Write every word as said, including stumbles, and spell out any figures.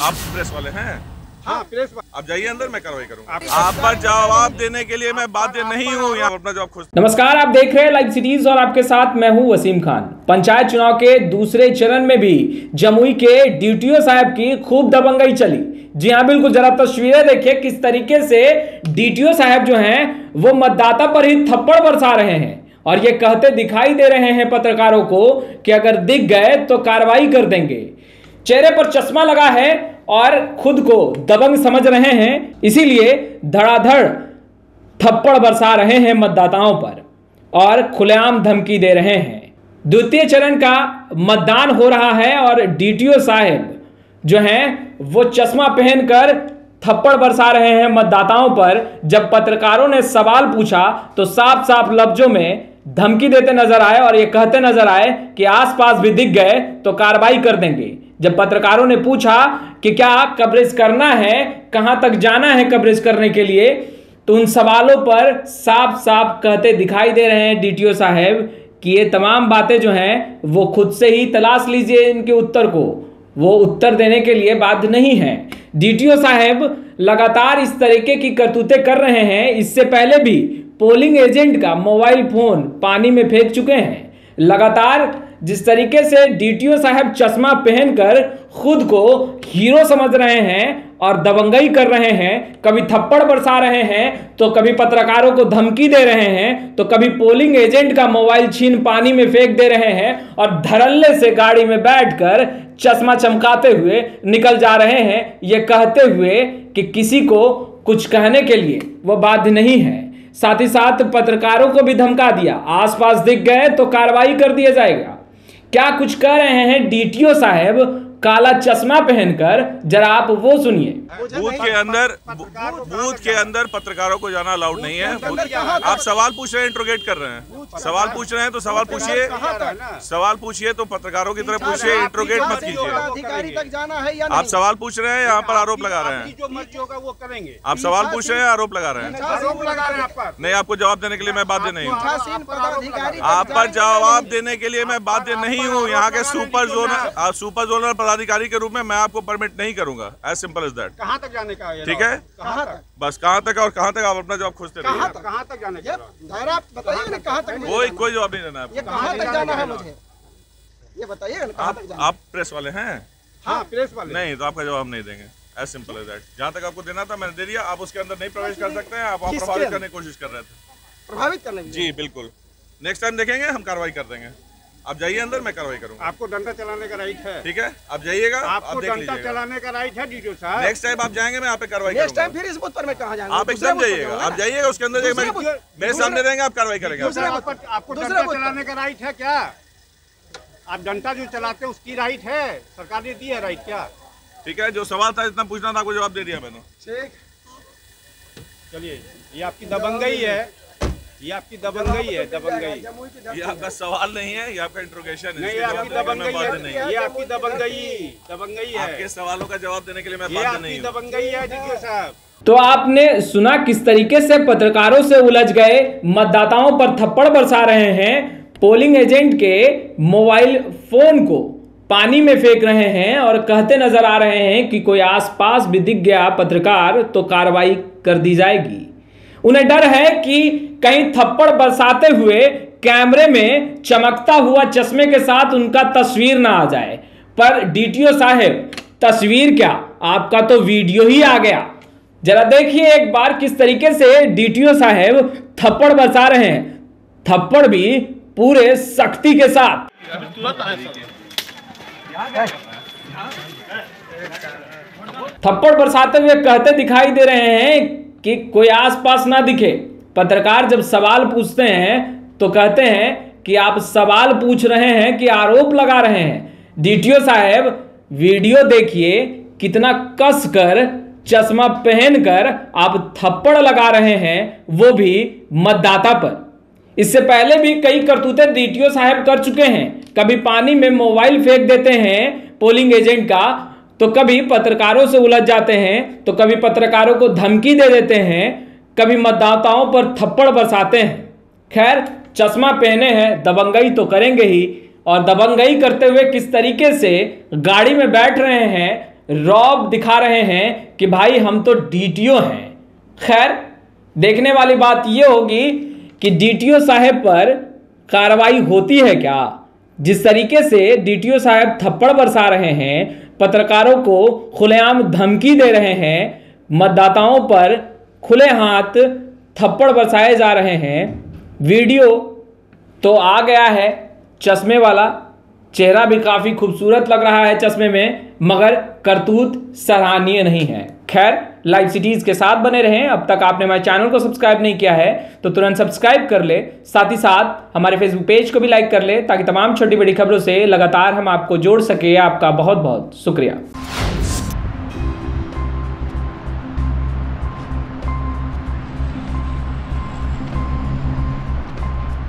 आप प्रेस वाले हैं? हाँ, प्रेस वाले। आप जाइए अंदर, मैं कार्रवाई करूंगा। आप पर जवाब देने के लिए मैं बाध्य नहीं हूँ, यहाँ अपना जवाब खुद। नमस्कार, आप देख रहे हैं लाइव सिटीज और आपके साथ मैं हूं वसीम खान। पंचायत चुनाव के दूसरे चरण में भी जमुई के डीटीओ साहब की खूब दबंगई चली। जी हाँ, बिल्कुल, जरा तस्वीरें देखिए किस तरीके से डीटीओ साहब जो हैं वो मतदाता पर ही थप्पड़ बरसा रहे हैं और ये कहते दिखाई दे रहे हैं पत्रकारों को कि अगर दिख गए तो कार्रवाई कर देंगे। चेहरे पर चश्मा लगा है और खुद को दबंग समझ रहे हैं, इसीलिए धड़ाधड़ थप्पड़ बरसा रहे हैं मतदाताओं पर और खुलेआम धमकी दे रहे हैं। द्वितीय चरण का मतदान हो रहा है और डीटीओ साहब जो हैं वो चश्मा पहनकर थप्पड़ बरसा रहे हैं मतदाताओं पर। जब पत्रकारों ने सवाल पूछा तो साफ साफ लफ्जों में धमकी देते नजर आए और ये कहते नजर आए कि आसपास भी दिख गए तो कार्रवाई कर देंगे। जब पत्रकारों ने पूछा कि क्या कवरेज करना है, कहां तक जाना है कवरेज करने के लिए, तो उन सवालों पर साफ साफ कहते दिखाई दे रहे हैं डीटीओ साहब कि ये तमाम बातें जो हैं वो खुद से ही तलाश लीजिए इनके उत्तर को, वो उत्तर देने के लिए बाध्य नहीं है। डीटीओ साहब लगातार इस तरीके की करतूतें कर रहे हैं। इससे पहले भी पोलिंग एजेंट का मोबाइल फोन पानी में फेंक चुके हैं। लगातार जिस तरीके से डीटीओ साहब चश्मा पहनकर खुद को हीरो समझ रहे हैं और दबंगई कर रहे हैं, कभी थप्पड़ बरसा रहे हैं तो कभी पत्रकारों को धमकी दे रहे हैं तो कभी पोलिंग एजेंट का मोबाइल छीन पानी में फेंक दे रहे हैं और धड़ल्ले से गाड़ी में बैठकर चश्मा चमकाते हुए निकल जा रहे हैं, ये कहते हुए कि किसी को कुछ कहने के लिए वो बाध्य नहीं है। साथ ही साथ पत्रकारों को भी धमका दिया, आसपास दिख गए तो कार्रवाई कर दिया जाएगा। क्या कुछ कह रहे हैं डीटीओ साहब काला चश्मा पहनकर, जरा आप वो सुनिए। बूथ के अंदर बूथ के अंदर पत्रकारों को जाना अलाउड नहीं है। आप सवाल पूछ रहे हैं, इंट्रोगेट कर रहे हैं, सवाल पूछ रहे हैं तो सवाल पूछिए, सवाल पूछिए तो पत्रकारों की तरह पूछिए, इंट्रोगेट मत कीजिए। आप सवाल पूछ रहे हैं, यहाँ पर आरोप लगा रहे हैं। आप सवाल पूछ रहे हैं, आरोप लगा रहे हैं। नहीं, आपको जवाब देने के लिए मैं बाध्य नहीं हूँ। आप पर जवाब देने के लिए मैं बाध्य नहीं हूँ। यहाँ के सुपर जोनल सुपर जोनल अधिकारी के रूप में मैं आपको परमिट नहीं करूंगा। As simple as that. कहां तक जाने का है? ठीक है, कहां तक? बस कहां तक और कहां तक आप अपना जवाब खोजते रहिए। कहां तक कहां तक जाने का दायरा बताइए ना, कहां तक? कोई कोई जवाब नहीं देना है। ये कहां तक जाना है मुझे ये बताइए ना, कहां तक जाना? आप प्रेस वाले हैं? हां, प्रेस वाले। नहीं, तो आपका जवाब नहीं देंगे। As simple as that. जहां तक आपको देना था मैंने दे दिया। आप उसके अंदर नहीं प्रवेश कर सकते हैं। आप प्रभावित करने की कोशिश कर रहे थे। प्रभावित करने? जी बिल्कुल। नेक्स्ट टाइम देखेंगे, हम कार्रवाई कर देंगे। आप जाइए अंदर, मैं कार्रवाई करूंगा। आपको डंडा चलाने का राइट है। ठीक है, आप जाइएगा, आपको डंडा चलाने का राइट है डीटीओ साहब। नेक्स्ट टाइम आप जाएंगे, मैं यहाँ पे कार्रवाई करूंगा। नेक्स्ट टाइम फिर इस बूथ पर मैं कहां जाऊंगा? आप एकदम जाइएगा, आप जाइएगा, उसके अंदर मेरे सामने रहेंगे, आप कार्रवाई करेंगे। आपको डंडा चलाने का राइट है क्या? आप डंडा जो चलाते हैं उसकी राइट है, सरकार ने दी है राइट क्या? ठीक है, जो सवाल था इतना पूछना था, आपको जवाब दे दिया मैंने। ठीक, चलिए, ये आपकी दबंगई है, ये आपकी दबंगई है, दबंगई। ये आपका सवाल नहीं है, ये आपका इंट्रोगेशन है। नहीं, ये आपकी दबंगई है, ये आपकी दबंगई दबंगई है। आपके सवालों का जवाब देने के लिए मैं ये बाध्य नहीं आपकी हूं। दबंगई है डीटीओ साहब। तो आपने सुना किस तरीके से पत्रकारों से उलझ गए, मतदाताओं पर थप्पड़ बरसा रहे हैं, पोलिंग एजेंट के मोबाइल फोन को पानी में फेंक रहे हैं और कहते नजर आ रहे हैं कि कोई आसपास भी दिख गया पत्रकार तो कार्रवाई कर दी जाएगी। उन्हें डर है कि कहीं थप्पड़ बरसाते हुए कैमरे में चमकता हुआ चश्मे के साथ उनका तस्वीर ना आ जाए। पर डीटीओ साहब, तस्वीर क्या, आपका तो वीडियो ही आ गया। जरा देखिए एक बार किस तरीके से डीटीओ साहब थप्पड़ बरसा रहे हैं, थप्पड़ भी पूरे सख्ती के साथ। थप्पड़ बरसाते हुए कहते दिखाई दे रहे हैं कि कोई आसपास ना दिखे। पत्रकार जब सवाल पूछते हैं तो कहते हैं कि आप सवाल पूछ रहे हैं कि आरोप लगा रहे हैं। डीटीओ साहब, वीडियो देखिए, कितना कस कर चश्मा पहनकर आप थप्पड़ लगा रहे हैं, वो भी मतदाता पर। इससे पहले भी कई करतूतें डीटीओ साहब कर चुके हैं। कभी पानी में मोबाइल फेंक देते हैं पोलिंग एजेंट का, तो कभी पत्रकारों से उलझ जाते हैं, तो कभी पत्रकारों को धमकी दे देते हैं, कभी मतदाताओं पर थप्पड़ बरसाते हैं। खैर, चश्मा पहने हैं, दबंगई तो करेंगे ही, और दबंगई करते हुए किस तरीके से गाड़ी में बैठ रहे हैं, रौब दिखा रहे हैं कि भाई हम तो डीटीओ हैं। खैर, देखने वाली बात यह होगी कि डीटीओ साहब पर कार्रवाई होती है क्या। जिस तरीके से डीटीओ साहब थप्पड़ बरसा रहे हैं, पत्रकारों को खुलेआम धमकी दे रहे हैं, मतदाताओं पर खुले हाथ थप्पड़ बरसाए जा रहे हैं। वीडियो तो आ गया है, चश्मे वाला चेहरा भी काफ़ी खूबसूरत लग रहा है चश्मे में, मगर करतूत सराहनीय नहीं है। खैर, लाइव सिटीज़ के साथ बने रहें। अब तक आपने हमारे चैनल को सब्सक्राइब नहीं किया है तो तुरंत सब्सक्राइब कर ले, साथ ही साथ हमारे फेसबुक पेज को भी लाइक कर ले, ताकि तमाम छोटी बड़ी खबरों से लगातार हम आपको जोड़ सके। आपका बहुत बहुत शुक्रिया।